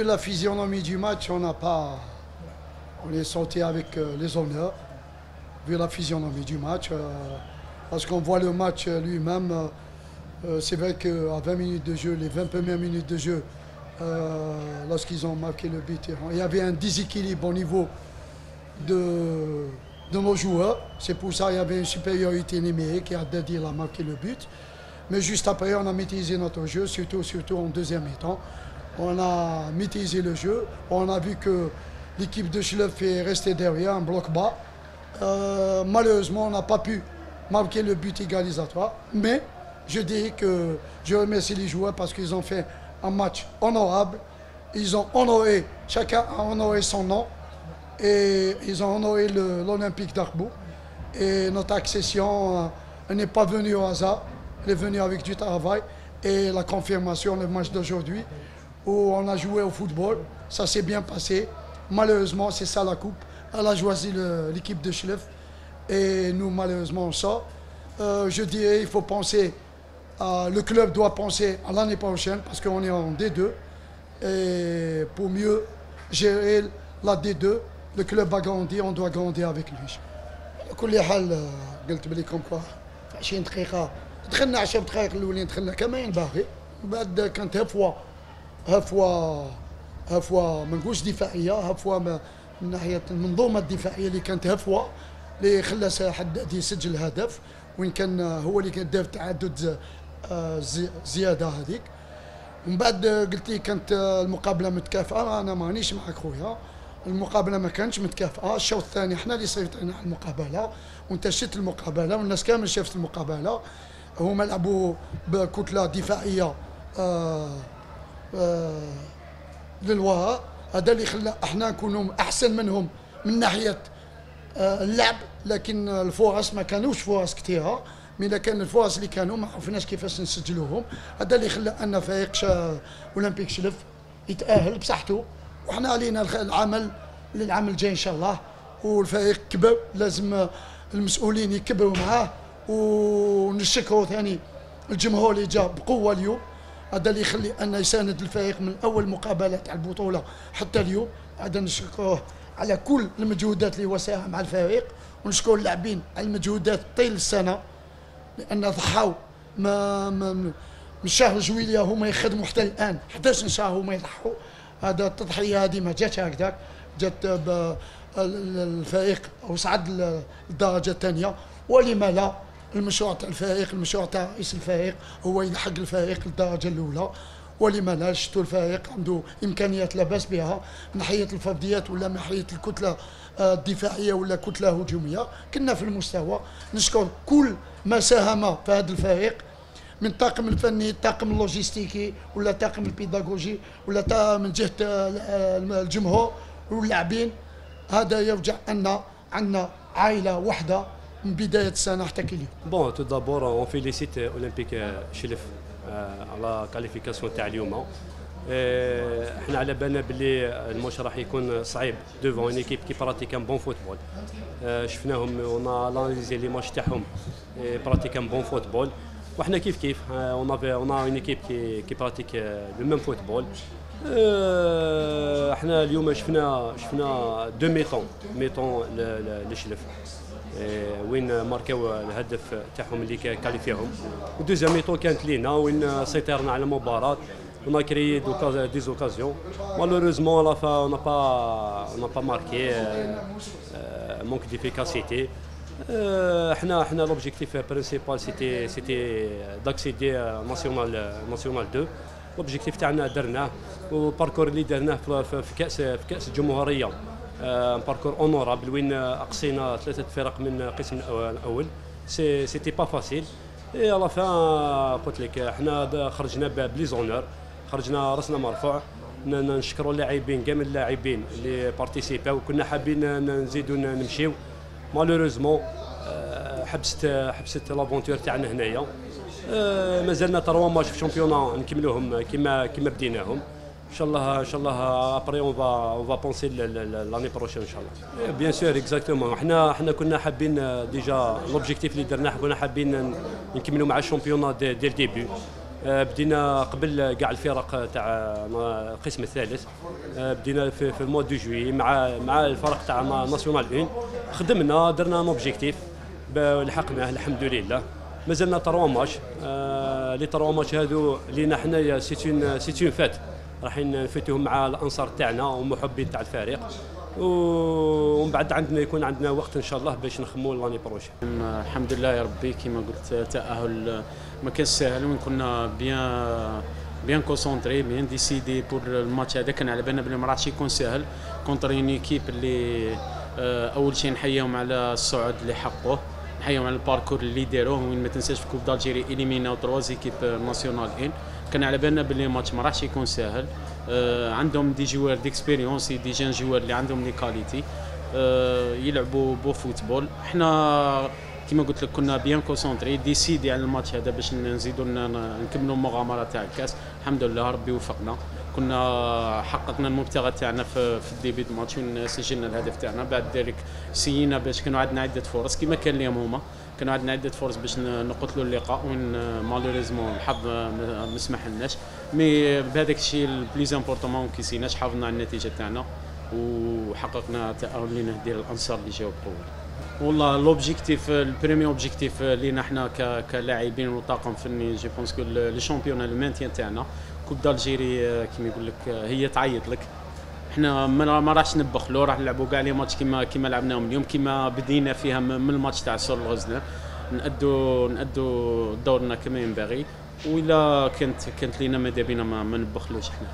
la physionomie du match, on n'a pas. On est sorti avec les honneurs, vu la physionomie du match. Parce qu'on voit le match lui-même. C'est vrai qu'à 20 minutes de jeu, les 20 premières minutes de jeu, lorsqu'ils ont marqué le but, il y avait un déséquilibre au niveau de nos joueurs. C'est pour ça qu'il y avait une supériorité numérique qui a dédié à marquer le but. Mais juste après, on a maîtrisé notre jeu, surtout en deuxième mi-temps. On a maîtrisé le jeu. On a vu que l'équipe de Schleff est restée derrière, un bloc bas. Malheureusement, on n'a pas pu marquer le but égalisatoire. Mais je dirais que je remercie les joueurs parce qu'ils ont fait un match honorable. Ils ont honoré, chacun a honoré son nom. Et ils ont honoré l'Olympique d'Arbour. Et notre accession n'est pas venue au hasard. Elle est venue avec du travail. Et la confirmation, le match d'aujourd'hui, où on a joué au football, ça s'est bien passé. Malheureusement, c'est ça la coupe. Elle a choisi l'équipe de Schleff. Et nous, malheureusement, on sort. Je dirais, il faut penser, le club doit penser à l'année prochaine, parce qu'on est en D2. Et pour mieux gérer la D2, le club a grandi, on doit grandir avec lui. على كل حال قلت بليكم كوا في 20 دقيقة دخلنا 10 دقائق الأولين دخلنا كما ينبغي. بعد كانت هفوة ما نقولش دفاعية، هفوة من ناحية المنظومة الدفاعية اللي كانت هفوة اللي خلى حداد يسجل هدف، وين كان هو اللي كان دار تعدد زيادة هذيك. ومن بعد قلت لي كانت المقابلة متكافئة. أنا مانيش معك خويا، المقابلة ما كانتش متكافئة. الشوط الثاني احنا اللي سيطرنا على المقابلة، وانت شفت المقابلة والناس كامل شافت المقابلة. هما لعبوا بكتلة دفاعية للوراء. هذا اللي خلى احنا نكونوا احسن منهم من ناحية اللعب، لكن الفرص ما كانوش فرص كثيرة. من كان الفرص اللي كانوا ما عرفناش كيفاش نسجلوهم. هذا اللي خلى ان فريق اولمبيك شلف يتأهل بصحته. وحنا علينا العمل الجاي ان شاء الله. والفريق كبر، لازم المسؤولين يكبروا معاه. ونشكروا ثاني الجمهور اللي جا بقوه اليوم. هذا اللي يخلي انه يساند الفريق من اول مقابلات على البطوله حتى اليوم. هذا نشكروه على كل المجهودات اللي هو ساهم مع الفريق، ونشكر اللاعبين على المجهودات طيل السنه، لان ضحاو من شهر جويلية هما يخدموا حتى الان 11 شهر هما يضحوا. هذا التضحيه هذه ما جاتش هكذاك، جات الفريق وصعد للدرجه الثانيه. ولما لا، المشروع تاع الفريق، المشروع تاع رئيس الفريق هو يلحق الفريق للدرجه الاولى. ولما لا، شفتوا الفريق عنده امكانيات لا باس بها من ناحيه الفرديات ولا من ناحيه الكتله الدفاعيه ولا كتله هجوميه. كنا في المستوى. نشكر كل ما ساهم في هذا الفريق، من الطاقم الفني، الطاقم اللوجستيكي، ولا الطاقم البيداغوجي، ولا من جهه الجمهور واللاعبين. هذا يرجع ان عندنا عائله واحده من بدايه السنه حتى اليوم. بون تو دابور اون فيليسيت اولمبيك شلف على كاليفيكاسيون تاع اليوم. احنا على بالنا باللي الماتش راح يكون صعيب دوفون اون ايكيب كي براتيك ان بون فوتبول. شفناهم اون اناليزي لي ماتش تاعهم براتيك ان بون فوتبول. وحنا كيف اون اون ايكيب كي براتيك لو ميم فوتبول. احنا اليوم شفنا دو ميطون لشلف وين ماركاو الهدف تاعهم اللي كاليفيهم. ودوزيام ميطون كانت لينا وين سيطرنا على المباراة. On a créé des occasions. Malheureusement, à la fin, on n'a pas marqué. Manque d'efficacité. L'objectif principal, c'était d'accéder à National 2. L'objectif تاعنا درناه، وباركور اللي درناه في كأس الجمهورية. باركور اونورابل وين اقصينا 3 فرق من القسم الاول. سيتي با فاسيل. اي على فان قلت لك احنا خرجنا بلي زونور، خرجنا راسنا مرفوع. نشكروا اللاعبين، كامل اللاعبين اللي بارتيسيباو. كنا حابين نزيدوا نمشيو. مالوروزمون حبست لافونتور تاعنا هنايا. مازالنا 3 ماتش في الشامبيونا نكملوهم كما بديناهم. ان شاء الله ابري اون فا بونسي لاني بروشين ان شاء الله. بيان سور اكزاكتومون. احنا كنا حابين ديجا لوبجيكتيف اللي درناه، كنا حابين نكملوا مع الشامبيونا ديال الديبي. بدينا قبل كاع الفرق تاع القسم الثالث. بدينا في الموا دو جويي مع الفرق تاع ناسيونال 1. خدمنا درنا ان اوبجيكتيف لحقناه الحمد لله. مازلنا 3 ماتش. لي 3 ماتش هذو لينا حنايا سيتون فات راح نفوتوهم مع الانصار تاعنا ومحبين تاع الفريق، ومن بعد يكون عندنا وقت ان شاء الله باش نخمو لاني بروشين. الحمد لله يا ربي، كما قلت تاهل ما كانش ساهل، وين كنا بيان كونسونطري بيان ديسيدي بور الماتش هذا. كان على بالنا بلي ما راحش يكون ساهل كونتر اون ايكيب اللي اول شيء نحييهم على الصعود اللي حقوه، نحييهم على الباركور اللي داروه. وين ما تنساش في كوب دالجيري اليميناو 3 ايكيب ناسيونال 1. كان على بالنا بلي الماتش ما راحش يكون ساهل. عندهم دي جوار ديكسبيريونس، دي جان جوار اللي عندهم لي كاليتي يلعبوا بو فوتبول. احنا كما قلت لك كنا بيان كونسونطري ديسيدي على الماتش هذا باش نزيدوا نكملوا المغامره تاع الكاس. الحمد لله ربي وفقنا، كنا حققنا المبتغى تاعنا في الديبي دو ماتش وسجلنا الهدف تاعنا. بعد ذلك سينا باش كانوا عندنا عده فرص كما كان لهم هما، كانوا عندنا عده فرص باش نقتلوا اللقاء، وين مالوريزمون الحظ ما سمحلناش. مي بهذاك الشيء البليز امبورطون ما كيسيناش، حافظنا على النتيجه تاعنا وحققنا تاهل لنهدي الانصار اللي جاوا بقوه. والله لوبجيكتيف البريمي اوبجيكتيف لينا حنا كلاعبين وطاقم فني، جو بونس كو لي شامبيون لو مانتيان تاعنا. كوب دالجيري كيما يقول لك هي تعيط لك. احنا ما راحش نبخلوا، راح نلعبوا كاع لي ماتش كيما لعبناهم اليوم، كيما بدينا فيها من الماتش تاع سور الغزلان. نأدوا دورنا كما ينبغي، وإلا كانت لينا ماذا بينا ما نبخلوش. احنا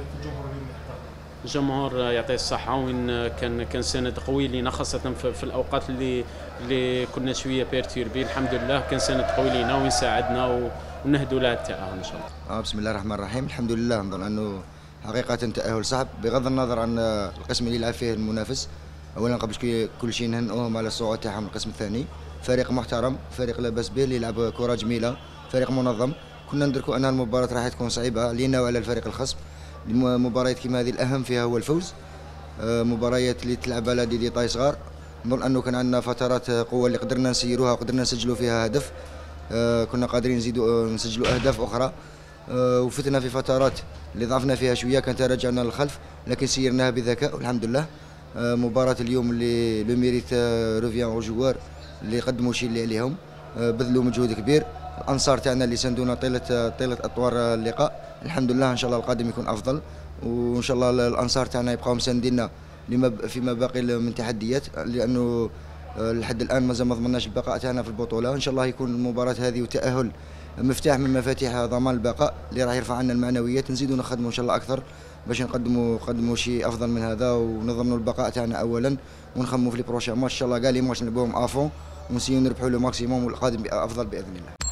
الجمهور يعطيه الصحة، وين كان سند قوي لينا خاصة في الأوقات اللي كنا شوية بيرتيربي. الحمد لله كان سند قوي لينا وين ساعدنا ونهدوا لها التأهل إن شاء الله. بسم الله الرحمن الرحيم. الحمد لله نظن أنه حقيقة تأهل صعب بغض النظر عن القسم اللي يلعب فيه المنافس. أولا قبل كل شيء نهنئوهم على الصعود تاعهم القسم الثاني. فريق محترم، فريق لا باس به، اللي يلعب كرة جميلة، فريق منظم. كنا ندركوا أن المباراة راح تكون صعيبة لينا وعلى الفريق الخصم. المباريات كما هذه الأهم فيها هو الفوز. مباريات اللي تلعب على ديتاي صغار، نظن أنه كان عندنا فترات قوة اللي قدرنا نسيروها وقدرنا نسجلوا فيها هدف. كنا قادرين نسجلوا أهداف أخرى. وفتنا في فترات اللي ضعفنا فيها شوية، كان تراجعنا للخلف لكن سيرناها بذكاء والحمد لله. مباراة اليوم اللي لو ميريت روفيان او جوار اللي قدموا شيء اللي عليهم، بذلوا مجهود كبير. الانصار تاعنا اللي ساندونا طيله اطوار اللقاء. الحمد لله ان شاء الله القادم يكون افضل، وان شاء الله الانصار تاعنا يبقاو مسانديننا فيما باقي من تحديات، لانه لحد الان مازال ما ضمناش البقاء تاعنا في البطوله. ان شاء الله يكون المباراه هذه وتاهل مفتاح من مفاتيح ضمان البقاء اللي راح يرفع عنا المعنويات. نزيدوا نخدموا ان شاء الله اكثر باش نقدموا شيء افضل من هذا، ونضمنوا البقاء تاعنا اولا، ونخموا في لي بروشين ماتش ان شاء الله كاع لي ماتش نلعبوهم افون، ونسيو نربحوا لو ماكسيموم والقادم افضل باذن الله.